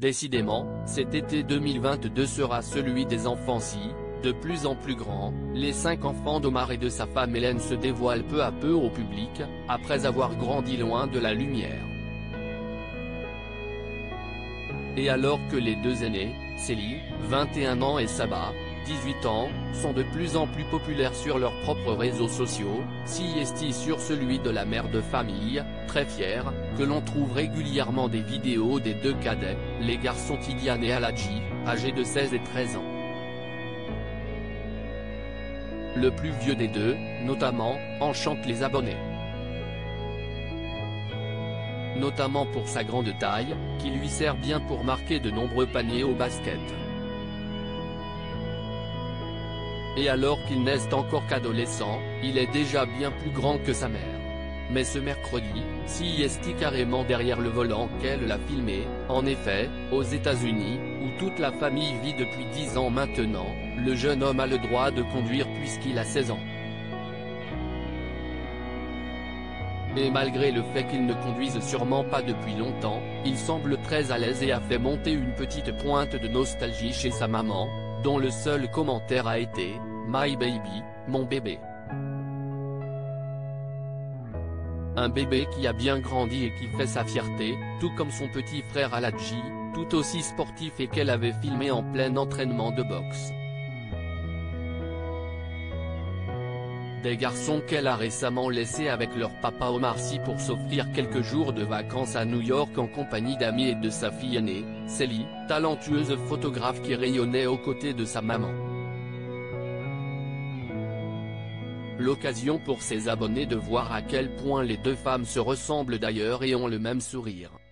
Décidément, cet été 2022 sera celui des enfants si, de plus en plus grands, les 5 enfants d'Omar et de sa femme Hélène se dévoilent peu à peu au public, après avoir grandi loin de la lumière. Et alors que les 2 aînés, Célie, 21 ans et Saba, 18 ans, sont de plus en plus populaires sur leurs propres réseaux sociaux, Siesti sur celui de la mère de famille, très fière, que l'on trouve régulièrement des vidéos des 2 cadets, les garçons Tidiane et Aladji, âgés de 16 et 13 ans. Le plus vieux des 2, notamment, enchante les abonnés. Notamment pour sa grande taille, qui lui sert bien pour marquer de nombreux paniers au basket. Et alors qu'il n'est encore qu'adolescent, il est déjà bien plus grand que sa mère. Mais ce mercredi, Siesti carrément derrière le volant qu'elle l'a filmé, en effet, aux États-Unis, où toute la famille vit depuis 10 ans maintenant, le jeune homme a le droit de conduire puisqu'il a 16 ans. Et malgré le fait qu'il ne conduise sûrement pas depuis longtemps, il semble très à l'aise et a fait monter une petite pointe de nostalgie chez sa maman, dont le seul commentaire a été « My baby, mon bébé ». Un bébé qui a bien grandi et qui fait sa fierté, tout comme son petit frère Aladji, tout aussi sportif et qu'elle avait filmé en plein entraînement de boxe. Des garçons qu'elle a récemment laissés avec leur papa Omar Sy pour s'offrir quelques jours de vacances à New York en compagnie d'amis et de sa fille aînée, Célie, talentueuse photographe qui rayonnait aux côtés de sa maman. L'occasion pour ses abonnés de voir à quel point les 2 femmes se ressemblent d'ailleurs et ont le même sourire.